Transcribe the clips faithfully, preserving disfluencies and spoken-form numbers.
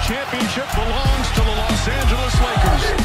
championship belongs to the Los Angeles Lakers.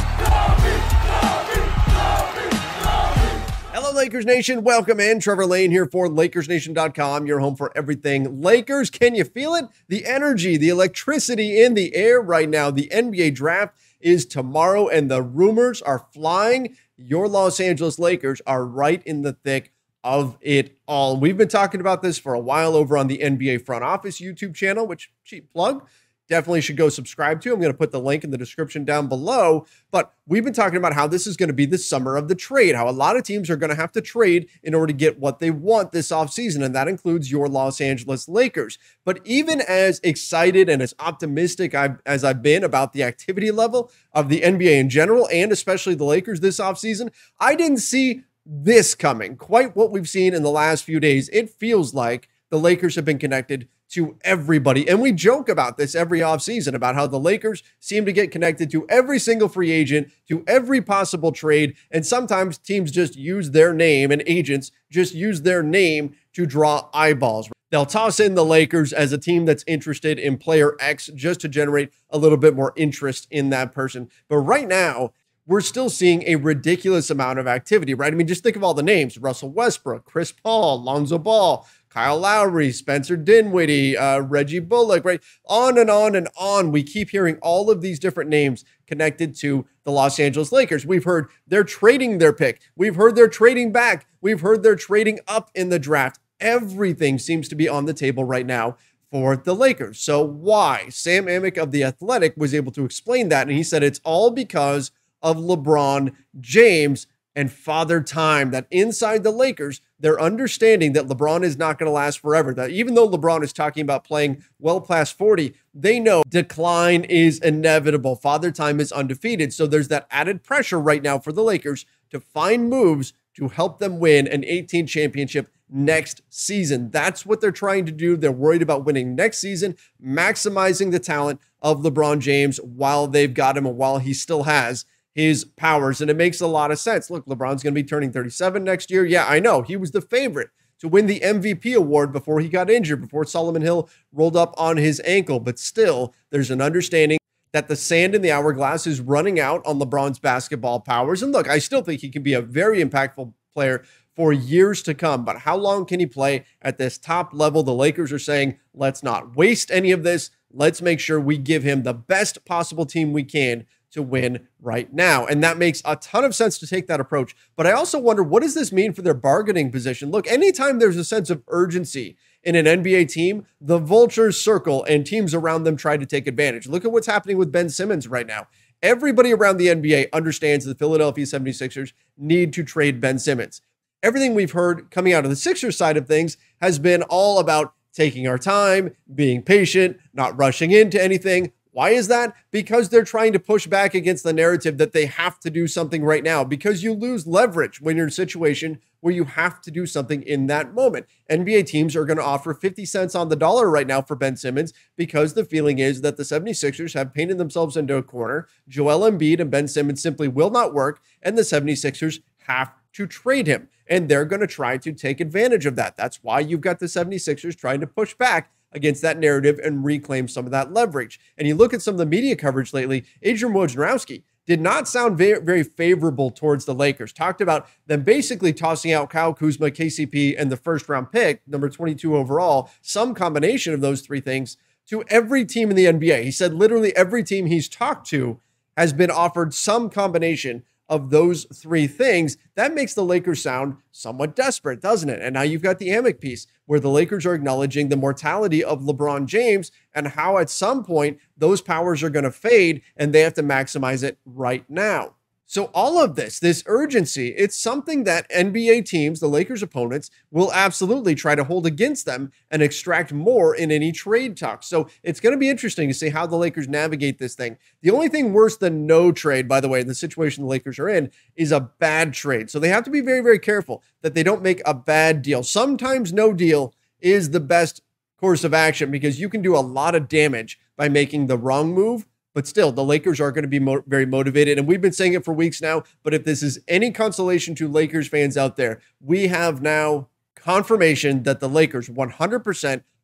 Hello, Lakers Nation. Welcome in. Trevor Lane here for Lakers Nation dot com, your home for everything Lakers. Can you feel it? The energy, the electricity in the air right now. The N B A draft is tomorrow, and the rumors are flying. Your Los Angeles Lakers are right in the thick of it all. We've been talking about this for a while over on the N B A Front Office YouTube channel, which, cheap plug, definitely should go subscribe to. I'm going to put the link in the description down below. But we've been talking about how this is going to be the summer of the trade, how a lot of teams are going to have to trade in order to get what they want this offseason, and that includes your Los Angeles Lakers. But even as excited and as optimistic I've, as I've been about the activity level of the N B A in general, and especially the Lakers this offseason, I didn't see this coming. Quite what we've seen in the last few days. It feels like the Lakers have been connected to everybody. And we joke about this every offseason about how the Lakers seem to get connected to every single free agent, to every possible trade. And sometimes teams just use their name, and agents just use their name to draw eyeballs. They'll toss in the Lakers as a team that's interested in player X just to generate a little bit more interest in that person. But right now, we're still seeing a ridiculous amount of activity, right? I mean, just think of all the names: Russell Westbrook, Chris Paul, Lonzo Ball, Kyle Lowry, Spencer Dinwiddie, uh, Reggie Bullock, right? On and on and on. We keep hearing all of these different names connected to the Los Angeles Lakers. We've heard they're trading their pick. We've heard they're trading back. We've heard they're trading up in the draft. Everything seems to be on the table right now for the Lakers. So why? Sam Amick of The Athletic was able to explain that, and he said it's all because of LeBron James and Father Time, that inside the Lakers, they're understanding that LeBron is not going to last forever. That even though LeBron is talking about playing well past forty, they know decline is inevitable. Father Time is undefeated. So there's that added pressure right now for the Lakers to find moves to help them win an eighteen championship next season. That's what they're trying to do. They're worried about winning next season, maximizing the talent of LeBron James while they've got him and while he still has his powers. And it makes a lot of sense. Look, LeBron's going to be turning thirty-seven next year. Yeah, I know. He was the favorite to win the M V P award before he got injured, before Solomon Hill rolled up on his ankle. But still, there's an understanding that the sand in the hourglass is running out on LeBron's basketball powers. And look, I still think he can be a very impactful player for years to come. But how long can he play at this top level? The Lakers are saying, let's not waste any of this. Let's make sure we give him the best possible team we can to win right now. And that makes a ton of sense to take that approach. But I also wonder, what does this mean for their bargaining position? Look, anytime there's a sense of urgency in an N B A team, the vultures circle and teams around them try to take advantage. Look at what's happening with Ben Simmons right now. Everybody around the N B A understands the Philadelphia seventy-sixers need to trade Ben Simmons. Everything we've heard coming out of the Sixers side of things has been all about taking our time, being patient, not rushing into anything. Why is that? Because they're trying to push back against the narrative that they have to do something right now, because you lose leverage when you're in a situation where you have to do something in that moment. N B A teams are going to offer fifty cents on the dollar right now for Ben Simmons, because the feeling is that the seventy-sixers have painted themselves into a corner. Joel Embiid and Ben Simmons simply will not work, and the seventy-sixers have to trade him. And they're going to try to take advantage of that. That's why you've got the seventy-sixers trying to push back against that narrative and reclaim some of that leverage. And you look at some of the media coverage lately, Adrian Wojnarowski did not sound very, very favorable towards the Lakers. Talked about them basically tossing out Kyle Kuzma, K C P, and the first round pick, number twenty-two overall, some combination of those three things, to every team in the N B A. He said literally every team he's talked to has been offered some combination of those three things. That makes the Lakers sound somewhat desperate, doesn't it? And now you've got the Amick piece where the Lakers are acknowledging the mortality of LeBron James and how at some point those powers are going to fade and they have to maximize it right now. So all of this, this urgency, it's something that N B A teams, the Lakers' opponents, will absolutely try to hold against them and extract more in any trade talks. So it's going to be interesting to see how the Lakers navigate this thing. The only thing worse than no trade, by the way, in the situation the Lakers are in, is a bad trade. So they have to be very, very careful that they don't make a bad deal. Sometimes no deal is the best course of action because you can do a lot of damage by making the wrong move. But still, the Lakers are going to be mo- very motivated. And we've been saying it for weeks now. But if this is any consolation to Lakers fans out there, we have now confirmation that the Lakers one hundred percent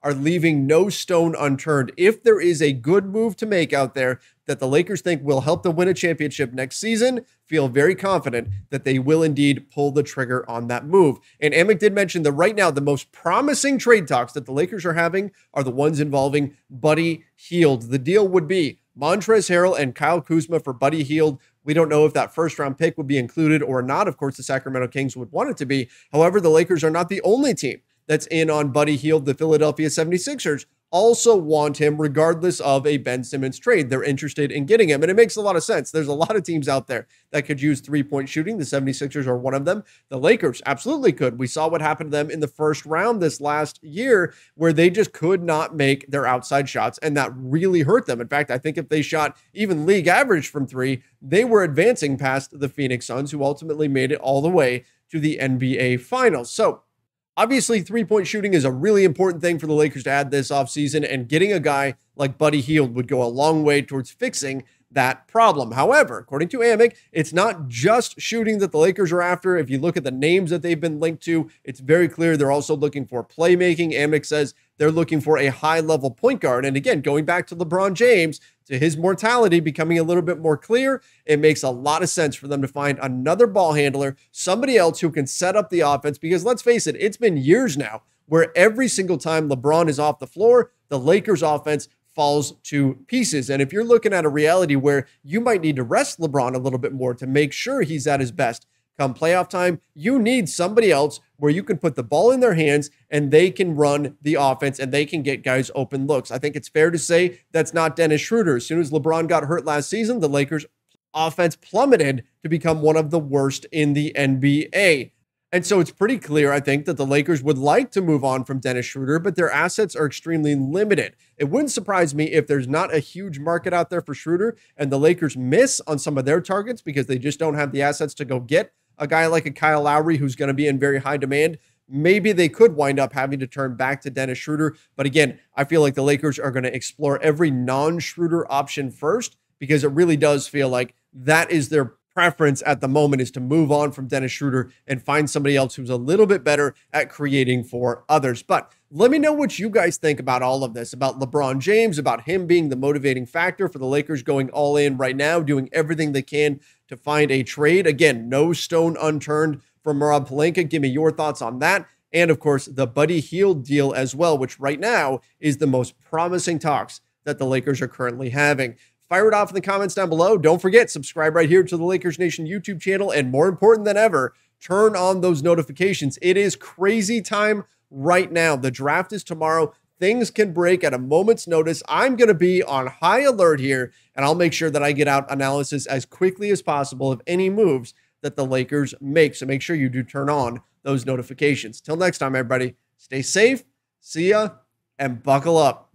are leaving no stone unturned. If there is a good move to make out there that the Lakers think will help them win a championship next season, feel very confident that they will indeed pull the trigger on that move. And Amick did mention that right now, the most promising trade talks that the Lakers are having are the ones involving Buddy Hield. The deal would be Montrezl Harrell and Kyle Kuzma for Buddy Hield. We don't know if that first round pick would be included or not. Of course, the Sacramento Kings would want it to be. However, the Lakers are not the only team that's in on Buddy Hield. The Philadelphia seventy-sixers also want him regardless of a Ben Simmons trade. They're interested in getting him, and it makes a lot of sense. There's a lot of teams out there that could use three-point shooting. The seventy-sixers are one of them. The Lakers absolutely could. We saw what happened to them in the first round this last year where they just could not make their outside shots, and that really hurt them. In fact, I think if they shot even league average from three, they were advancing past the Phoenix Suns, who ultimately made it all the way to the N B A Finals. So, obviously, three-point shooting is a really important thing for the Lakers to add this offseason, and getting a guy like Buddy Hield would go a long way towards fixing that problem. However, according to Amick, it's not just shooting that the Lakers are after. If you look at the names that they've been linked to, it's very clear they're also looking for playmaking. Amick says they're looking for a high-level point guard. And again, going back to LeBron James, to his mortality becoming a little bit more clear, it makes a lot of sense for them to find another ball handler, somebody else who can set up the offense, because let's face it, it's been years now where every single time LeBron is off the floor, the Lakers offense falls to pieces. And if you're looking at a reality where you might need to rest LeBron a little bit more to make sure he's at his best come playoff time, you need somebody else where you can put the ball in their hands and they can run the offense and they can get guys open looks. I think it's fair to say that's not Dennis Schroeder. As soon as LeBron got hurt last season, the Lakers offense plummeted to become one of the worst in the N B A. And so it's pretty clear, I think, that the Lakers would like to move on from Dennis Schroeder, but their assets are extremely limited. It wouldn't surprise me if there's not a huge market out there for Schroeder and the Lakers miss on some of their targets because they just don't have the assets to go get a guy like a Kyle Lowry who's going to be in very high demand. Maybe they could wind up having to turn back to Dennis Schroeder. But again, I feel like the Lakers are going to explore every non-Schroeder option first because it really does feel like that is their preference at the moment, is to move on from Dennis Schroeder and find somebody else who's a little bit better at creating for others. But let me know what you guys think about all of this, about LeBron James, about him being the motivating factor for the Lakers going all in right now, doing everything they can to find a trade. Again, no stone unturned from Rob Pelinka. Give me your thoughts on that. And of course, the Buddy Hield deal as well, which right now is the most promising talks that the Lakers are currently having. Fire it off in the comments down below. Don't forget, subscribe right here to the Lakers Nation YouTube channel. And more important than ever, turn on those notifications. It is crazy time right now. The draft is tomorrow. Things can break at a moment's notice. I'm going to be on high alert here, and I'll make sure that I get out analysis as quickly as possible of any moves that the Lakers make. So make sure you do turn on those notifications. Till next time, everybody, stay safe, see ya, and buckle up.